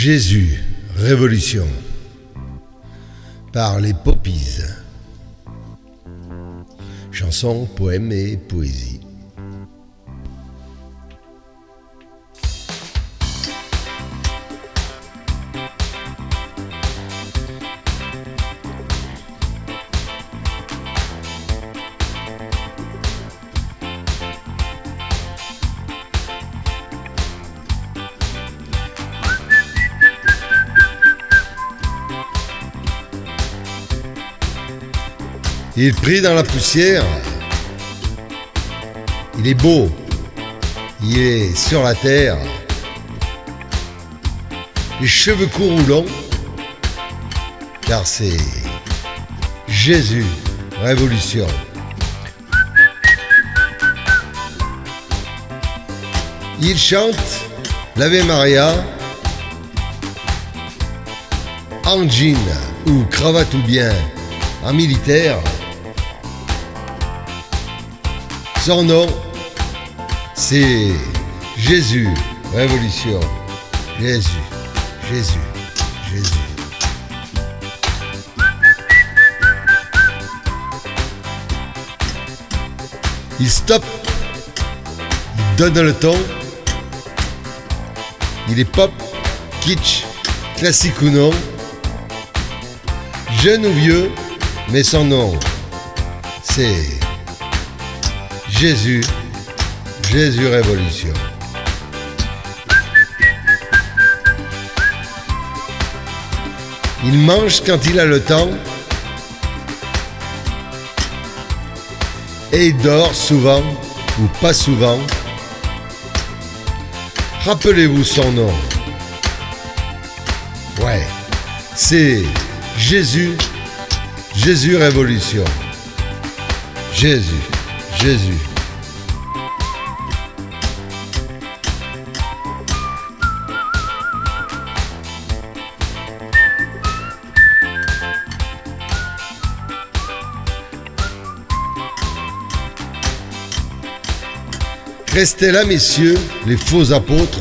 Jésus, Révolution, par les Poppies. Chansons, poèmes et poésie. Il prit dans la poussière, il est beau, il est sur la terre, les cheveux courts ou longs, car c'est Jésus, Révolution. Il chante l'Ave Maria en jean ou cravate ou bien en militaire. Son nom, c'est Jésus, Révolution. Jésus, Jésus, Jésus. Il stoppe, il donne le ton. Il est pop, kitsch, classique ou non. Jeune ou vieux, mais son nom, c'est Jésus, Jésus Révolution. Il mange quand il a le temps et il dort souvent ou pas souvent. Rappelez-vous son nom. Ouais, c'est Jésus, Jésus Révolution. Jésus, Jésus. Restez là, messieurs, les faux apôtres,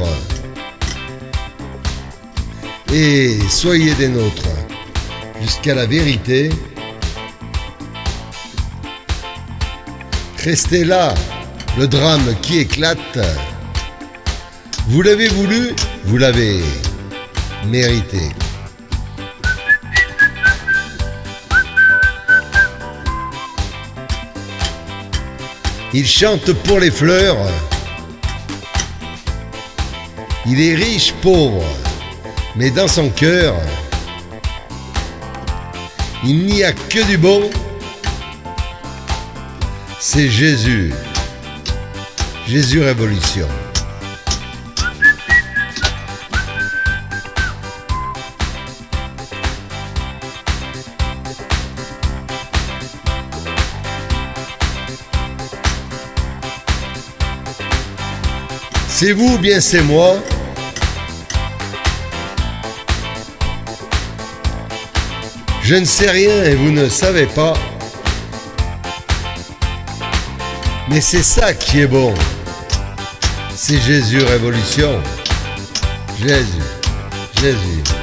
et soyez des nôtres jusqu'à la vérité. Restez là, le drame qui éclate. Vous l'avez voulu, vous l'avez mérité. Il chante pour les fleurs. Il est riche, pauvre, mais dans son cœur, il n'y a que du bon. C'est Jésus, Jésus Révolution. C'est vous ou bien c'est moi? Je ne sais rien et vous ne savez pas. Mais c'est ça qui est bon. C'est Jésus Révolution. Jésus, Jésus.